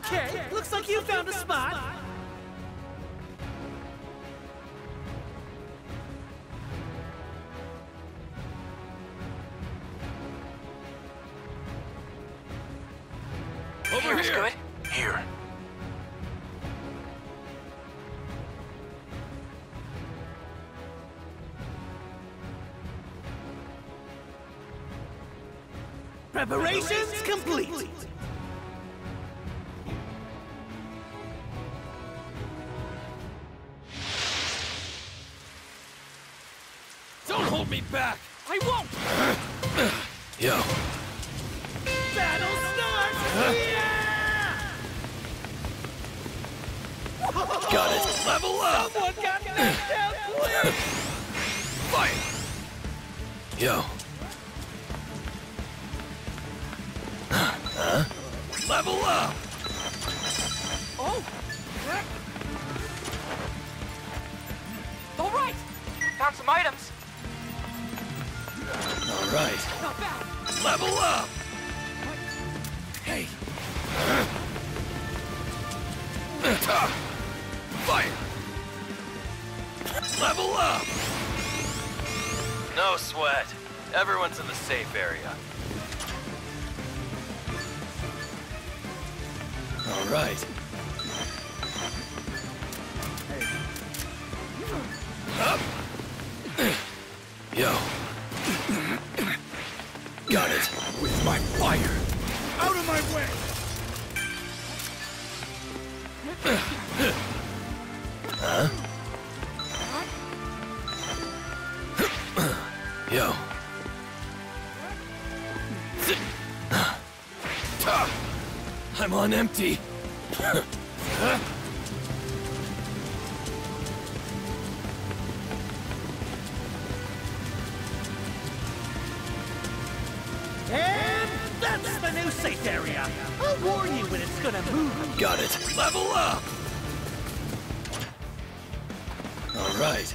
Okay, looks like you found a spot. Over here. Good. Here. Preparations complete. Don't hold me back! I won't! Yo. Battle starts! Yeah! Got it. Level up! Someone got knocked out, please! Fight! Yo. Level up! Oh! All right! Found some items. All right. Not bad. Level up! Hey. Fire! Level up! No sweat. Everyone's in the safe area. All right. Up! Yo. Got it. With my fire! Out of my way! Huh? Yo. I'm on empty. And that's the new safe area. I'll warn you when it's gonna move. Got it. Level up! All right.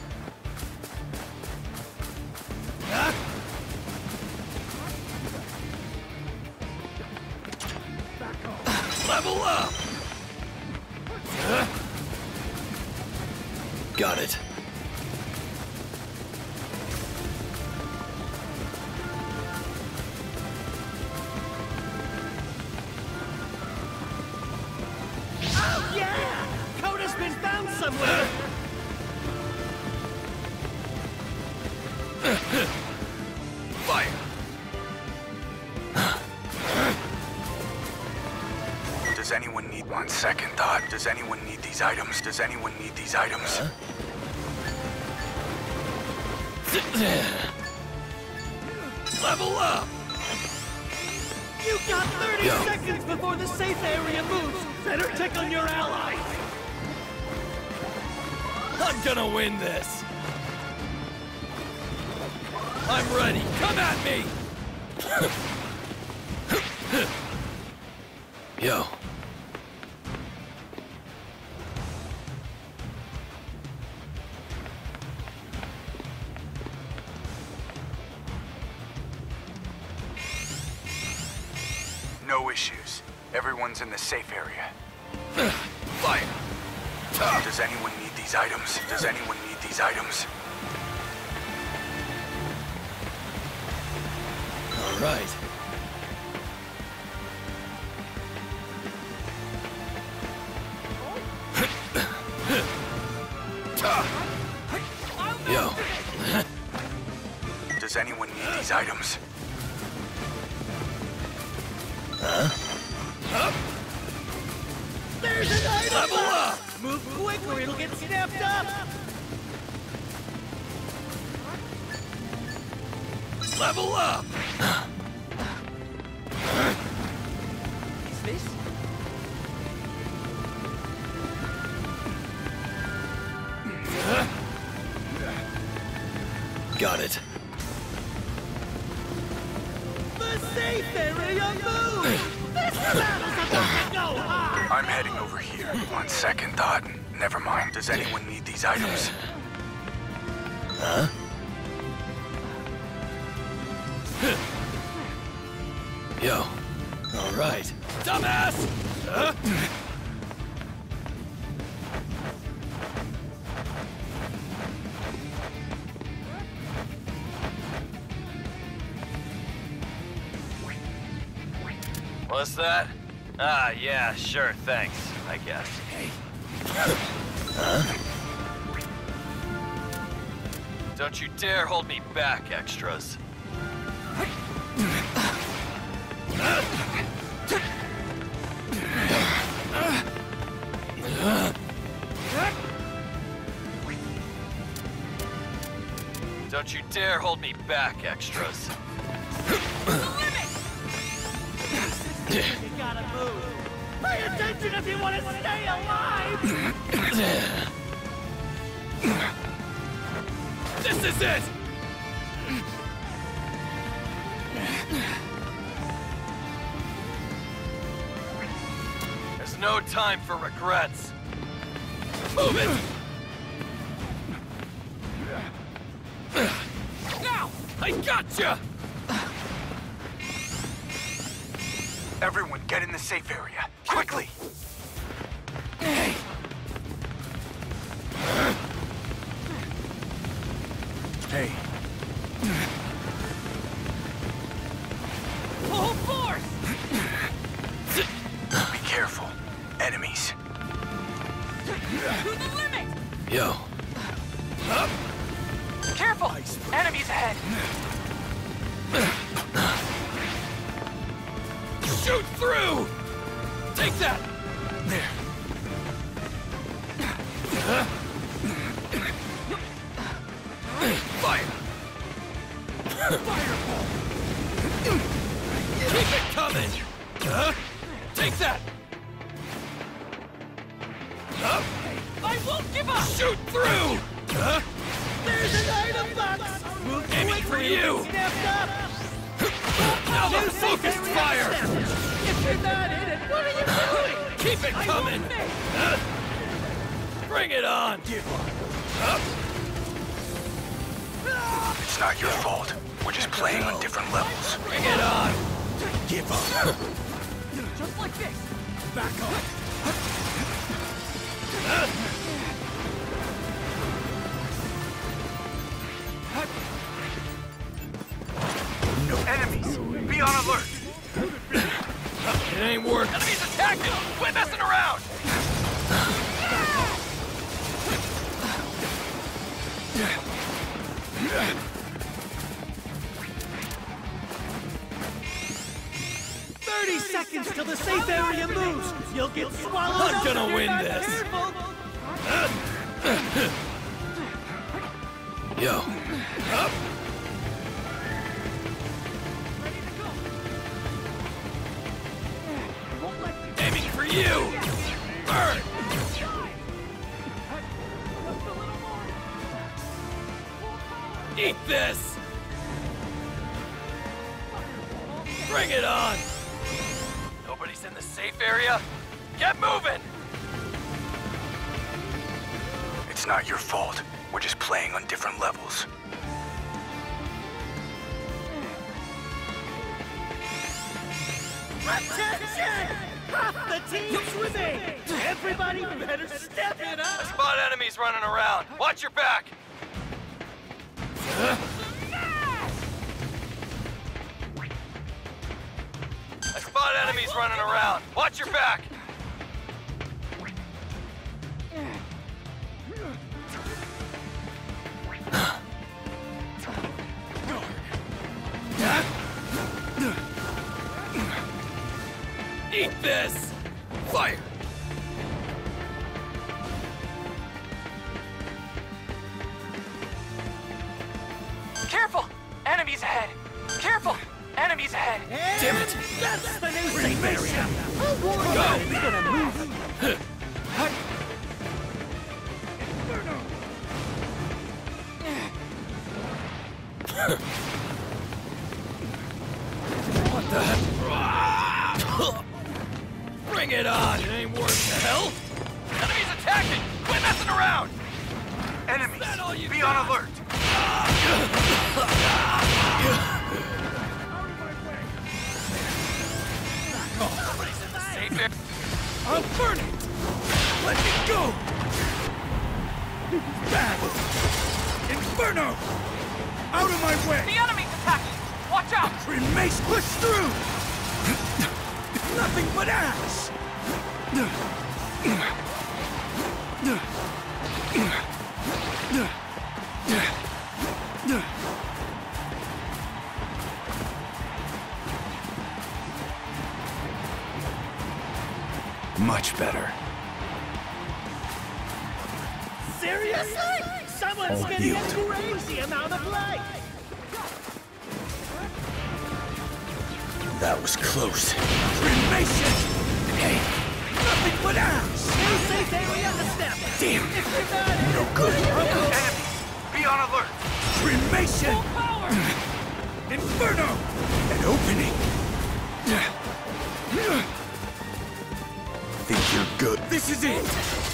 Level up! Got it. Oh yeah! Coda's been found somewhere. Fire! Does anyone need one second thought? Does anyone need these items? Does anyone need these items? Level up! You got 30 Yo. seconds before the safe area moves. Better check on your allies. I'm gonna win this! I'm ready! Come at me! Yo. No issues. Everyone's in the safe area. Fire! Does anyone need these items? Does anyone need these items? All right. Yo. Does anyone need these items? There's an item. Level up! Move quick or it'll get snapped up. Level up! Is this? Got it. The safe area moves. This battle's about to go hard. I'm heading over here. On second thought, never mind. Does anyone need these items? Huh? Yo. All right. Dumbass! Just that? Ah, yeah, sure, thanks, I guess. Hey. Don't you dare hold me back, extras. Don't you dare hold me back, extras. You gotta move. Pay attention if you want to stay alive! This is it! There's no time for regrets. Move it! Now! I gotcha! Everyone, get in the safe area. Quickly! Hey! Hey. Full force! Be careful. Enemies. To the limit! Yo. Up! Careful! Enemies ahead! Shoot through! Take that! There. Fire! Fireball! Keep it coming! Take that! I won't give up! Shoot through! There's an item box! Move Aiming quick for when you. get snapped up! Now the Use focused safe area fire! access. If you're not in it, what are you doing? Keep it I coming! won't miss. Bring it on! Up! It's not your fault. We're just playing on different levels. Bring it on! Give up! Just like this. Back up! No enemies! Be on alert! It ain't working! Enemies attacking! Quit messing around! 30 seconds till the safe area moves! You'll get swallowed I'm up gonna if you're win not this. careful. Yo. Up! Aiming for you! Burn! Eat this! Bring it on! Nobody's in the safe area? Get moving! It's not your fault. We're just playing on different levels. Attention! Half the teams remain! Everybody better step it I up! spot enemies running around. Watch your back! I spot enemies running around. Watch your back! Eat this! Fire! Careful! Enemies ahead! Careful! Enemies ahead! Damn it! That's the new safe area! I'll warn you, it's gonna move! What the heck? Bring it on! It ain't worth the hell! Enemies attacking! Quit messing around! Enemies! that all you Be got? on alert! Nobody's in the safe area. I'll burn it! Let me go! Bad! Inferno! Out of my way! The enemy's attacking! Watch out! Remace, push through! Nothing but ash! Much better. Seriously? Someone's All getting a healed. crazy amount of life! That was close. Cremation! Hey, Nothing but ash! No safe area to step! damn. If you're not No good. Enemies, be on alert. Cremation! Power! Inferno! An opening. Think you're good. This is it!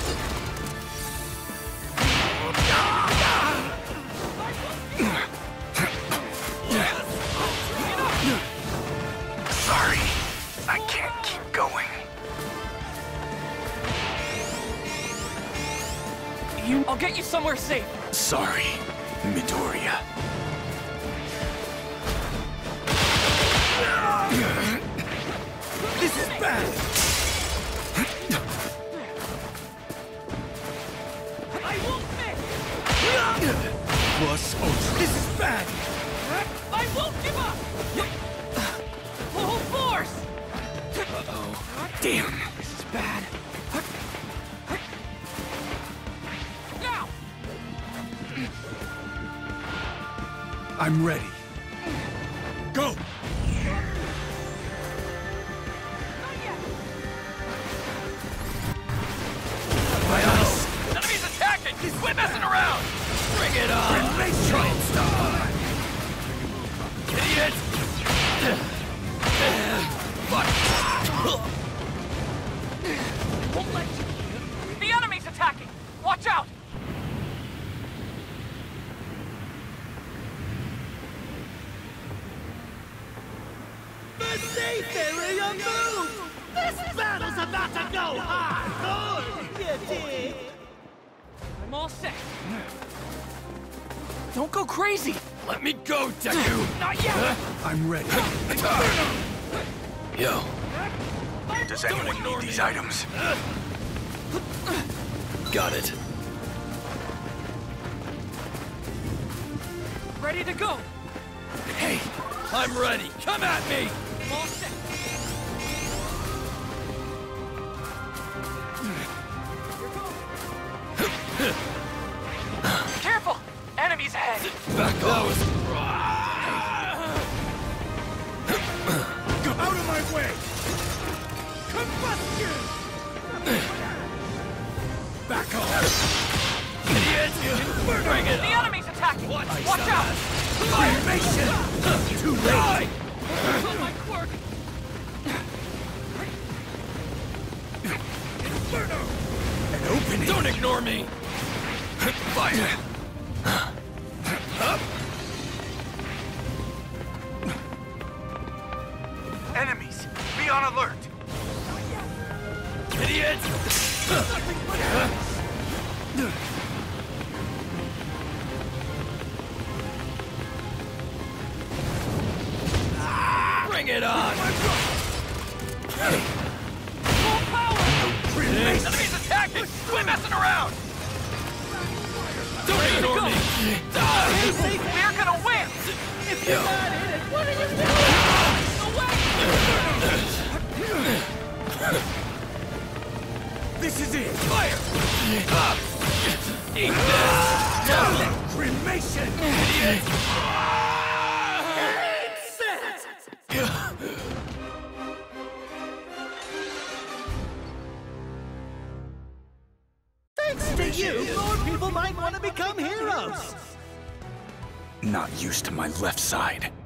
Sorry. I can't keep going. I'll get you somewhere safe. Sorry, Midoriya. This is bad! I won't miss! Plus Ultra. This is bad! I won't give up! Full force! Damn. This is bad. Now! I'm ready. Go! My eyes! Enemies attacking. Quit messing around. Bring it on! Try and stop! Idiot. Won't let you. The enemy's attacking! Watch out! The safe area move! This battle's about to go hardcore! You dig? I'm all set. Don't go crazy! Let me go, Deku. Not yet! I'm ready. Yo. Does anyone need these items? Got it. Ready to go! Hey, I'm ready. Come at me. I'm all set. Careful! Enemies ahead! Back off. Out of my way! Combustion! Back off! Idiot. Bring it The on. enemy's attacking! Watch out! Cremation! Too late! It's on my quirk! Inferno! An opening! Don't ignore me. Fire. Enemies, be on alert. Idiot. Bring it on. Full power! Enemies attacking. Quit messing around. Don't ignore me. We're gonna win! If you're not in it, what are you doing? This is it! Fire. Up. Eat this. Cremation! Idiot. Set! Thanks to you, more people might want to become heroes! Not used to my left side.